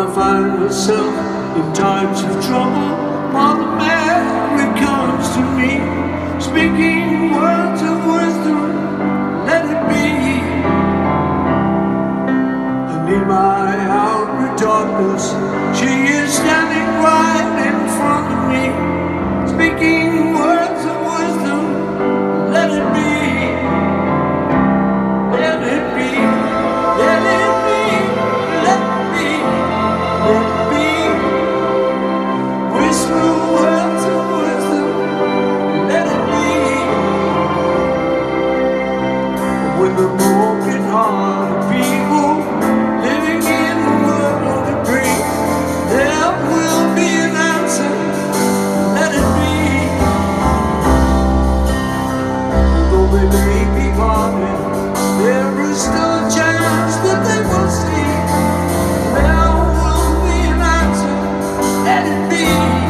I find myself in times of trouble, Mother Mary comes to me, speaking words of wisdom, let it be. And in my hour of darkness, she is standing right in front of me, speaking words of wisdom, let it be. Let it be, let it be, let it be, let it be. Whisper words of wisdom, let it be. When the broken hearted people living in the world agree, there will be an answer, let it be. Though they may be parted, there is still a chance that they will see. There will be an answer, let it be.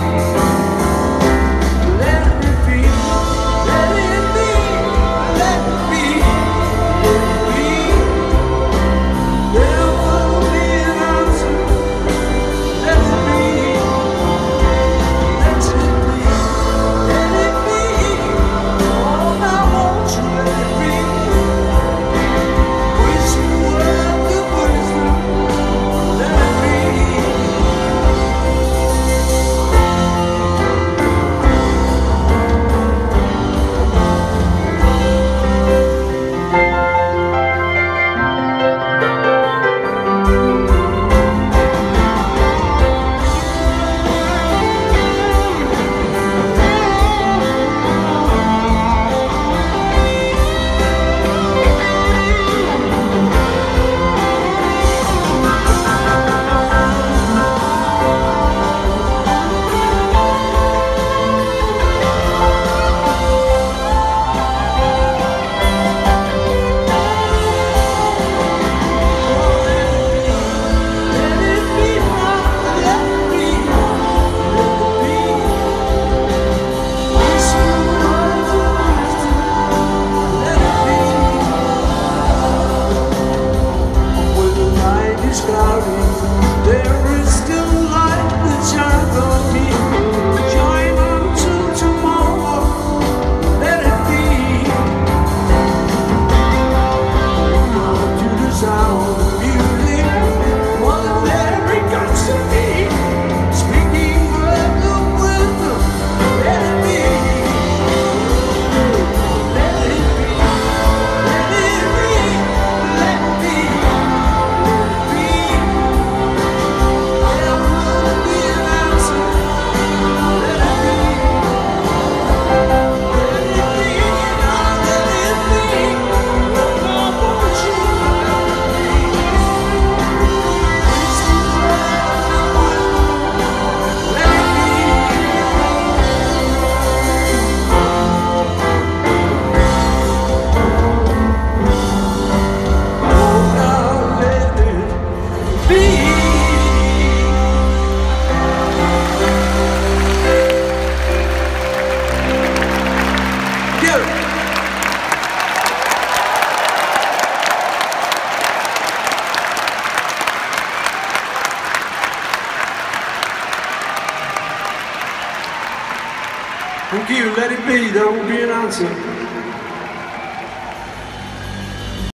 Let it be, let it be, let it be, let it be. There will be an answer, let it be. Let it be, let it be. Oh, I want you, let it be. There is still light that shines on me. Shine until tomorrow, let it be. To the sound of music, Mother Mary comes to me, speaking words of wisdom, let it be. Let it be, let it be, let it be. Thank you, let it be, there will be an answer.